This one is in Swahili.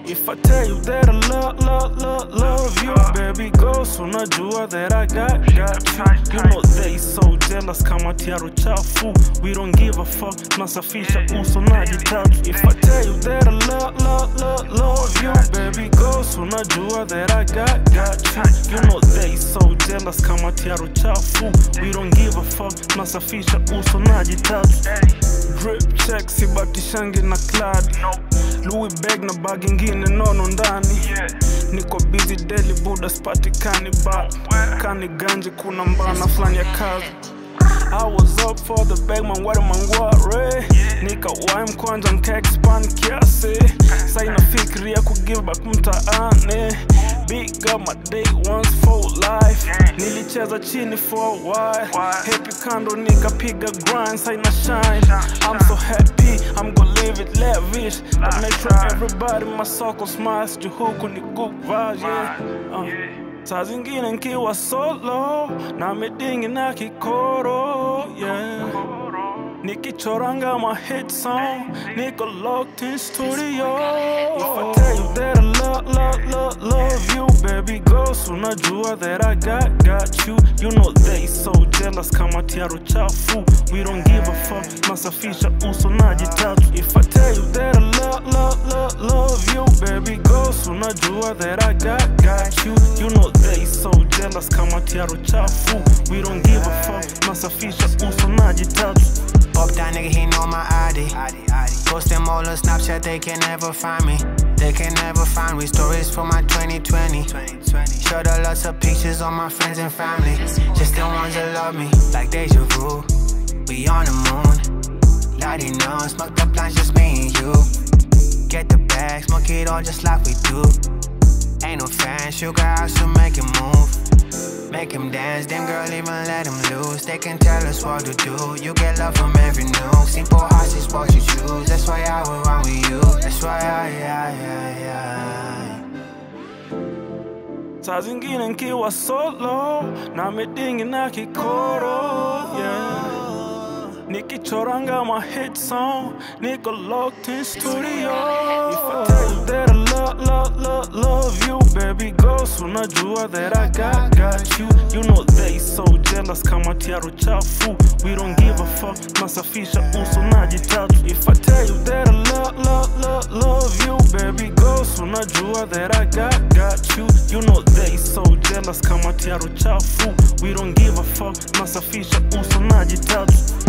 If I tell you that I love you, baby ghost, unajua that I got you. You know they so jealous kama tiaro chafu. We don't give a fuck, nasafisha uso na jitatu. If I tell you that I love you, baby ghost, unajua that I got you. You know they so jealous kama tiaro chafu. We don't give a fuck, nasafisha uso na jitatu. Drip check, sibatishangi na clad. Louis bag na bag ingine nono ndani. Niko busy daily buda spatikani back. Kani ganji kuna mbana flani ya kazi. I was up for the bag man wari mangware. Nika waim kwanja mkexpan kiasi. Saina fikri ya kugive back mtaane. Big up my day once for life. Nilicheza chini for a while. Happy kando nikapiga grind, saina shine. I'm so happy, I'm gonna live it lavish. But make sure everybody in my circle smiles. Juhuku ni good vibes, yeah. Saa zingine nkiwa solo na medingi na kikoro, yeah. Nikichoranga my hit song, niko locked in studio. If I tell you that I love you, baby ghost, unajua that I got you. You know they so jealous kama tiaro chafu. We don't give a fuck, nasafisha uso na jitatu. If I tell you that I love you, baby ghost, unajua that I got you. You know they so jealous kama tiaro chafu. We don't give a fuck, nasafisha uso na jitatu. Fuck that nigga, he know my ID. Post them all on Snapchat, they can never find me. They can never find me. Stories for my 2020. Showed her lots of pictures on my friends and family. Just the ones that love me, like deja vu. We on the moon, lighting on, smoke the blunts, just me and you. Get the bag, smoke it all just like we do. Ain't no fan, sugar house to make him move. Make him dance, then girl even let him loose. They can tell us what to do. You get love from every nook. Simple hearts is what you choose. That's why I will run with you. That's why Saa zingine nkiwa solo na medingi na kikoro, yeah. Nikichoranga my hit song, niko locked in studio. If I tell you that I love you, baby ghost, unajua that I got you. You know they so jealous kama tiaro chafu. We don't give a fuck, nasafisha uso na jitatu. If I tell you that I love you, baby ghost, unajua that I got you. You know they so jealous kama tiaro chafu. We don't give a fuck, nasafisha uso na jitatu.